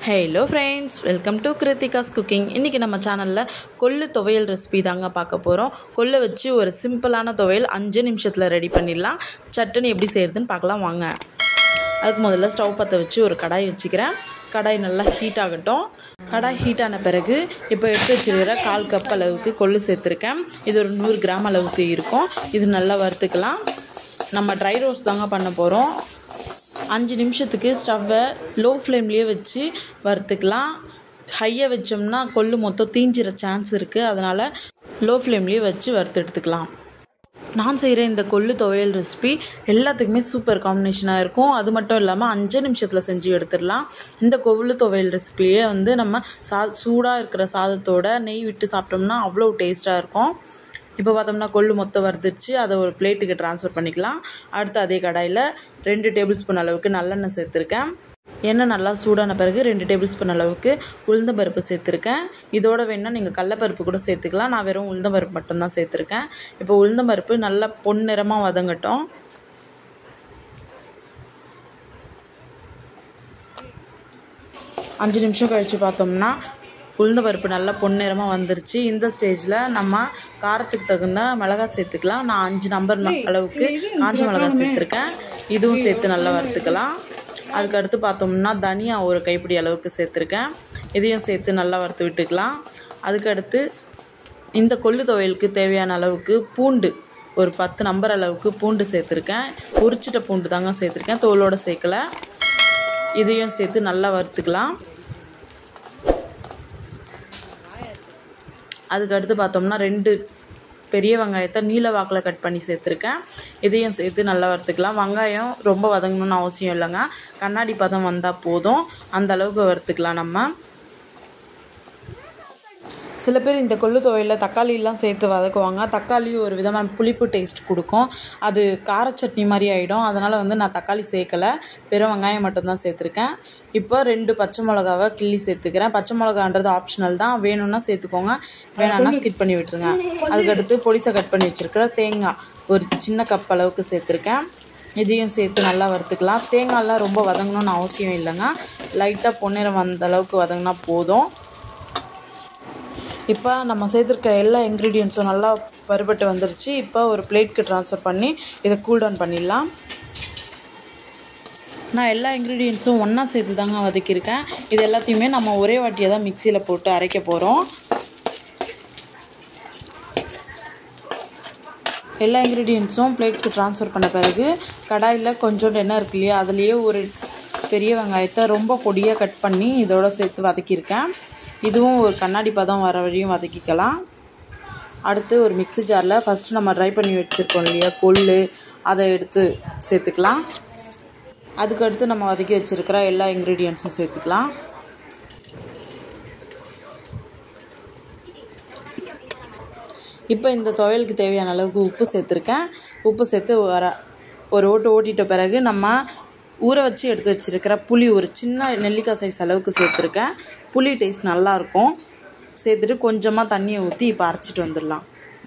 Hello friends, welcome to Krithika's cooking. இன்றைக்கி நம்ம சேனலில் கொள்ளு துவையல் ரெசிபி தாங்க பார்க்க போகிறோம். கொள்ளை வச்சு ஒரு சிம்பிளான துவையல் 5 நிமிஷத்தில் ரெடி பண்ணிடலாம். சட்டுன்னு எப்படி செய்கிறதுன்னு பார்க்கலாம் வாங்க. அதுக்கு முதல்ல ஸ்டவ் பற்ற வச்சு ஒரு கடாய் வச்சுக்கிறேன். கடாய் நல்லா ஹீட் ஆகட்டும். கடாய் ஹீட் ஆன பிறகு இப்போ எடுத்து வச்சுருக்கிற 1/4 கப் அளவுக்கு கொள்ளு சேர்த்துருக்கேன். இது ஒரு 100 கிராம் அளவுக்கு இருக்கும். இது நல்லா வறுத்துக்கலாம். நம்ம ட்ரை ரோஸ்ட் தாங்க பண்ண போகிறோம். 5 நிமிஷத்துக்கு ஸ்டவ்வை லோ ஃப்ளேம்லேயே வச்சு வறுத்துக்கலாம். ஹையை வச்சோம்னா கொள்ளு மொத்தம் தீஞ்சிற சான்ஸ் இருக்குது. அதனால் லோ ஃப்ளேம்லேயே வச்சு வறுத்து எடுத்துக்கலாம். நான் செய்கிற இந்த கொள்ளு துவையல் ரெசிபி எல்லாத்துக்குமே சூப்பர் காம்பினேஷனாக இருக்கும். அது மட்டும் இல்லாமல் 5 நிமிஷத்தில் செஞ்சு எடுத்துடலாம். இந்த கொள்ளு துவையல் ரெசிபியே நம்ம சூடாக இருக்கிற சாதத்தோட நெய் விட்டு சாப்பிட்டோம்னா அவ்வளோ டேஸ்ட்டாக இருக்கும். இப்போ பார்த்தோம்னா கொள்ளு மொத்தம் வறுத்துருச்சு. அதை ஒரு பிளேட்டுக்கு ட்ரான்ஸ்ஃபர் பண்ணிக்கலாம். அடுத்து அதே கடாயில் 2 டேபிள் ஸ்பூன் அளவுக்கு நல்லெண்ணெய் சேர்த்துருக்கேன். எண்ணெய் நல்லா சூடான பிறகு 2 டேபிள் ஸ்பூன் அளவுக்கு உளுந்தம்பருப்பு சேர்த்துருக்கேன். இதோட வேணால் நீங்கள் கடலப்பருப்பு கூட சேர்த்துக்கலாம். நான் வெறும் உளுந்தம்பருப்பு மட்டும்தான் சேர்த்துருக்கேன். இப்போ உளுந்தம்பருப்பு நல்லா பொன்னிறமாக வதங்கட்டும். அஞ்சு நிமிஷம் கழித்து பார்த்தோம்னா உளுந்த பருப்பு நல்லா பொன்னிறமாக வந்துருச்சு. இந்த ஸ்டேஜில் நம்ம காரத்துக்கு தகுந்த மிளகாய் சேர்த்துக்கலாம். நான் 5 நம்பர் அளவுக்கு காஞ்ச மிளகாய் சேர்த்துருக்கேன். இதுவும் சேர்த்து நல்லா வறுத்துக்கலாம். அதுக்கடுத்து பார்த்தோம்னா தனியா ஒரு கைப்பிடி அளவுக்கு சேர்த்துருக்கேன். இதையும் சேர்த்து நல்லா வறுத்து விட்டுக்கலாம். அதுக்கடுத்து இந்த கொள்ளு துவையலுக்கு தேவையான அளவுக்கு பூண்டு ஒரு 10 நம்பர் அளவுக்கு பூண்டு சேர்த்துருக்கேன். உரிச்சிட்ட பூண்டு தாங்க சேர்த்துருக்கேன், தோலோடு சேர்க்கலை. இதையும் சேர்த்து நல்லா வறுத்துக்கலாம். அதுக்கடுத்து பார்த்தோம்னா 2 பெரிய வெங்காயத்தை நீல வாக்கில் கட் பண்ணி சேர்த்துருக்கேன். இதையும் சேர்த்து நல்லா வறுத்துக்கலாம். வெங்காயம் ரொம்ப வதங்கணும்னு அவசியம் இல்லைங்க. கண்ணாடி பதம் வந்தால் போதும். அந்த அளவுக்கு வறுத்துக்கலாம். நம்ம சில பேர் இந்த கொள்ளு துவையலில் தக்காளியெலாம் சேர்த்து வதக்குவாங்க. தக்காளி ஒரு விதமான புளிப்பு டேஸ்ட் கொடுக்கும். அது கார சட்னி மாதிரி ஆகிடும். அதனால் நான் தக்காளி சேர்க்கலை, வெறும் வெங்காயம் மட்டும்தான் சேர்த்துருக்கேன். இப்போ 2 பச்சை மிளகாவை கிள்ளி சேர்த்துக்கிறேன். பச்சை மிளகான்றது ஆப்ஷனல் தான், வேணும்னா சேர்த்துக்கோங்க, வேணான்னா ஸ்கிப் பண்ணி விட்டுருங்க. அதுக்கடுத்து பொடிசை கட் பண்ணி வச்சுருக்கிற தேங்காய் ஒரு சின்ன கப் அளவுக்கு சேர்த்துருக்கேன். இதையும் சேர்த்து நல்லா வறுத்துக்கலாம். தேங்காயெலாம் ரொம்ப வதங்கணும்னு அவசியம் இல்லைங்க. லைட்டாக பொன்னிறம் வந்த அளவுக்கு வதங்கினா போதும். இப்போ நம்ம சேர்த்துருக்க எல்லா இன்க்ரீடியன்ஸும் நல்லா வறுபட்டு வந்துருச்சு. இப்போ ஒரு பிளேட்க்கு ட்ரான்ஸ்ஃபர் பண்ணி இதை கூல் டவுன் பண்ணிடலாம். நான் எல்லா இன்க்ரீடியன்ஸும் ஒன்றா சேர்த்து தாங்க வதக்கியிருக்கேன். இது எல்லாத்தையுமே நம்ம ஒரே வாட்டியாக தான் மிக்சியில் போட்டு அரைக்க போகிறோம். எல்லா இன்க்ரீடியன்ஸும் பிளேட்க்கு ட்ரான்ஸ்ஃபர் பண்ண பிறகு கடாயில் கொஞ்சோண்டு எண்ணெய் இருக்கு இல்லையா, அதுலேயே ஒரு பெரிய வெங்காயத்தை ரொம்ப பொடியாக கட் பண்ணி இதோட சேர்த்து வதக்கியிருக்கேன். இதுவும் ஒரு கண்ணாடி பதம் வர வரையும் வதக்கிக்கலாம். அடுத்து ஒரு மிக்ஸி ஜாரில் ஃபஸ்ட்டு நம்ம ட்ரை பண்ணி வச்சுருக்கோம் இல்லையா கொள்ளு, அதை எடுத்து சேர்த்துக்கலாம். அதுக்கடுத்து நம்ம வதக்கி வச்சுருக்கிற எல்லா இன்க்ரீடியன்ஸும் சேர்த்துக்கலாம். இப்போ இந்த துவையலுக்கு தேவையான அளவுக்கு உப்பு சேர்த்துருக்கேன். உப்பு சேர்த்து ஒரு ஓட்டு ஓட்டிட்ட பிறகு நம்ம ஊற வச்சு எடுத்து வச்சுருக்கிற புளி ஒரு சின்ன நெல்லிக்காய் சைஸ் அளவுக்கு சேர்த்துருக்கேன். புளி டேஸ்ட் நல்லாயிருக்கும். சேர்த்துட்டு கொஞ்சமாக தண்ணியை ஊற்றி இப்போ அரைச்சிட்டு வந்துடலாம்.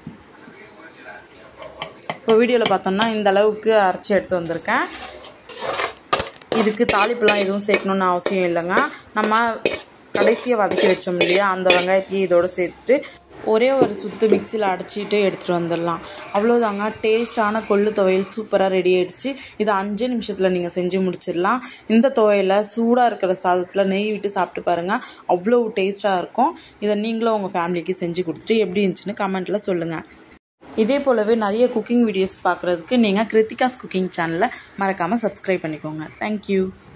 இப்போ வீடியோவில் பார்த்தோம்னா இந்த அளவுக்கு அரைச்சி எடுத்து வந்திருக்கேன். இதுக்கு தாளிப்புலாம் எதுவும் சேர்க்கணுன்னு அவசியம் இல்லைங்க. நம்ம கடைசியாக வதக்கி வச்சோம் இல்லையா, அந்த வெங்காயத்தையும் இதோடு சேர்த்துட்டு ஒரே ஒரு சுற்று மிக்சியில் அடிச்சிட்டு எடுத்துகிட்டு வந்துடலாம். அவ்வளோதாங்க, டேஸ்ட்டான கொள்ளு துவையல் சூப்பராக ரெடி ஆகிடுச்சு. இதை 5 நிமிஷத்தில் நீங்கள் செஞ்சு முடிச்சிடலாம். இந்த துவையலை சூடாக இருக்கிற சாதத்தில் நெய் விட்டு சாப்பிட்டு பாருங்கள், அவ்வளோ டேஸ்ட்டாக இருக்கும். இதை நீங்களும் உங்கள் ஃபேமிலிக்கு செஞ்சு கொடுத்துட்டு எப்படி இருந்துச்சுன்னு கமெண்ட்டில் சொல்லுங்கள். இதே போலவே நிறைய குக்கிங் வீடியோஸ் பார்க்குறதுக்கு நீங்கள் கிருத்திகாஸ் குக்கிங் சேனலை மறக்காமல் சப்ஸ்கிரைப் பண்ணிக்கோங்க. தேங்க்யூ.